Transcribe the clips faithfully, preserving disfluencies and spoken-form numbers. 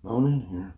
on in here.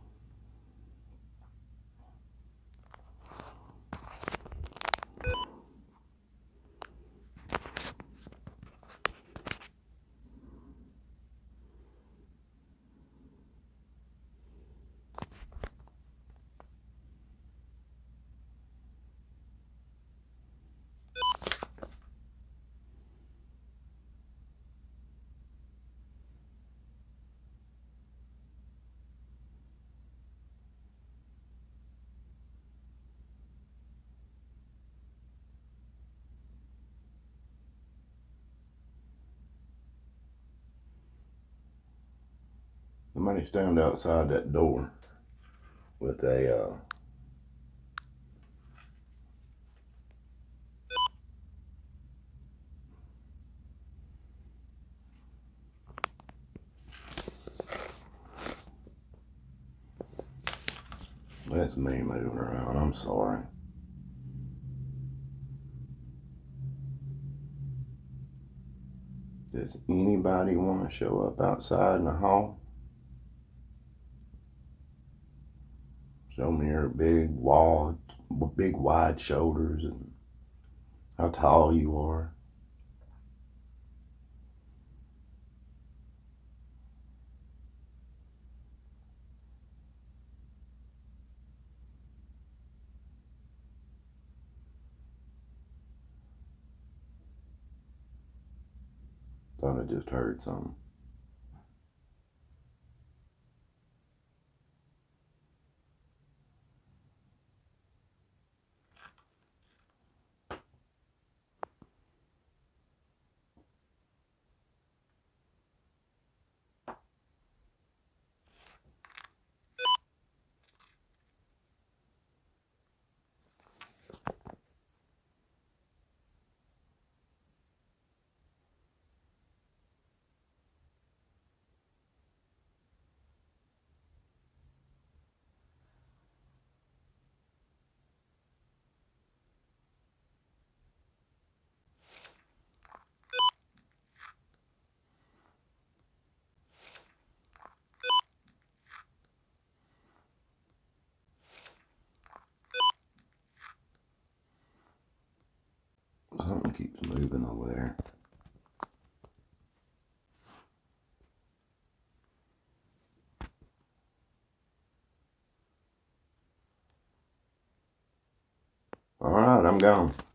Somebody stand outside that door with a uh, that's me moving around, I'm sorry. Does anybody want to show up outside in the hall? Show me your big wide, big wide shoulders and how tall you are. Thought I just heard something. Something keeps moving over there. All right, I'm gone.